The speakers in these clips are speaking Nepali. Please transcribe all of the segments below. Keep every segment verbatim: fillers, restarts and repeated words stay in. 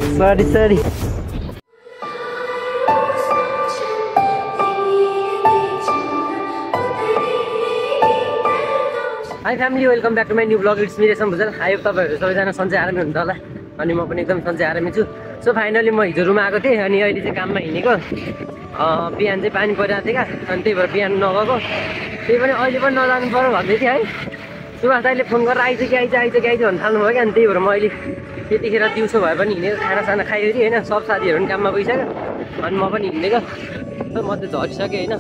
Sorry sorry hi family welcome back to my new blog it's me Resham Bhujel. आयो तपाईँहरू सबैजना सन्चै आरामै हुनुहुन्छ होला अनि म पनि एकदम सन्चै आरामै छु। सो फाइनली म हिजो रुम आएको थिएँ अनि अहिले चाहिँ काममा हिँडेको। बिहान चाहिँ पानी परिरहेको थियो क्या, अनि त्यही भएर बिहान नगएको। त्यही पनि अहिले पनि नजानु पर्यो भन्दै थिएँ है। सुभाष दाइले फोन गरेर आइज कि आइज आइज कि आइज भन्नु थाल्नुभयो क्या। अनि त्यही भएर म अहिले त्यतिखेर दिउँसो भए पनि हिँडेको, खानासाना खाइवरी होइन, सब साथीहरू पनि काममा गइसक्यो अनि म पनि हिँडेको। म चाहिँ झरिसकेँ होइन,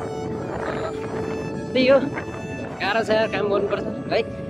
त्यही हो गाह्रो छ यार, काम गर्नुपर्छ है।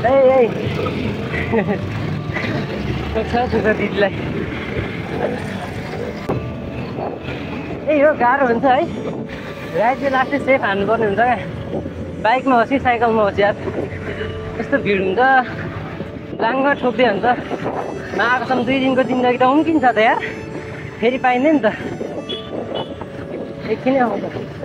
ए ए छ दिदीलाई ए यो गाह्रो हुन्छ है राइड चाहिँ लास्टै सेफ हान्नुपर्ने हुन्छ क्या बाइकमा होस् कि साइकलमा होस् यार यस्तो भिड हुन्छ लाङ्ग ठोक्दै हुन्छ नआएकोसम्म दुई दिनको जिन्दगी त उम्किन्छ त यार फेरि पाइँदैन नि त एकछिनै आउँछ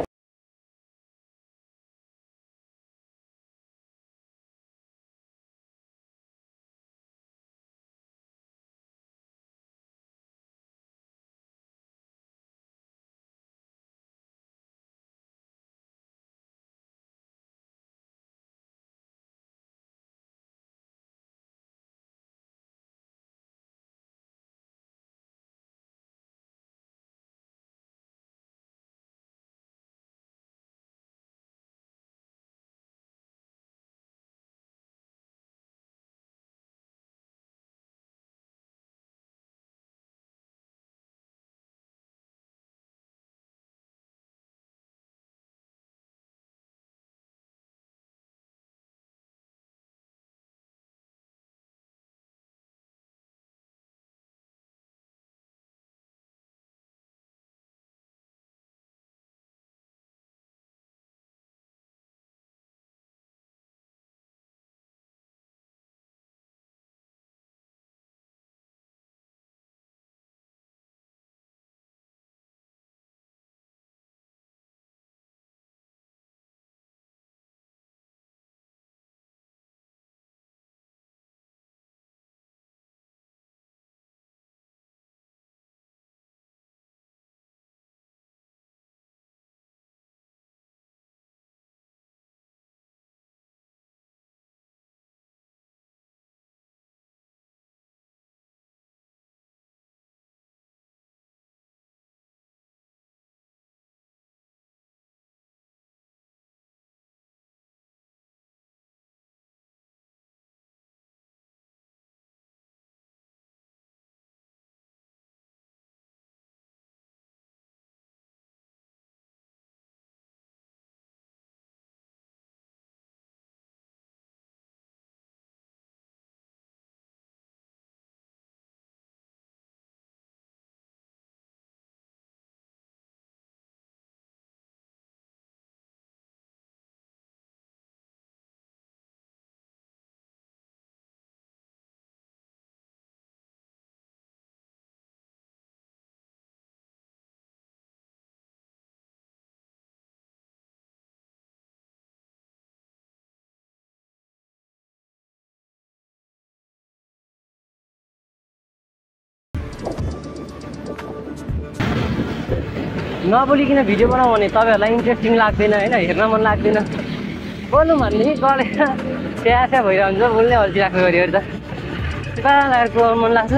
नबोलिकन भिडियो बनाऊ भने तपाईँहरूलाई इन्ट्रेस्टिङ लाग्दैन होइन हेर्न मन लाग्दैन बोल्नु भन्ने गरेर स्या स्या भइरहन्छ हुन्छ बोल्ने अल्छी राख्नु गऱ्यो त चुपा लागेर बोलाउनु मन लाग्छ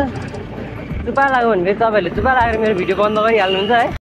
चुपा लाग्यो भने फेरि तपाईँहरूले चुपा लागेर मेरो भिडियो बन्द गरिहाल्नुहुन्छ है।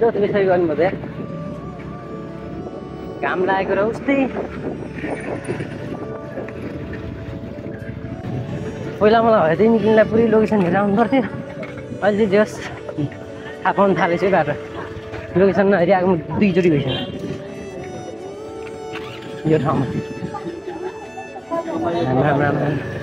ल त्यसरी गर्नु पर्छ घाम लागेको र उस्तै पहिला मलाई भए चाहिँ निक्लिँदा पुरै लोकेसन हेरेर आउनु पर्थ्यो अहिले चाहिँ जस थाहा पाउनु थालेछु है बाटो लोकेसन नहेरी आएको म दुईचोटि गइसक्यो यो ठाउँमा राम राम राम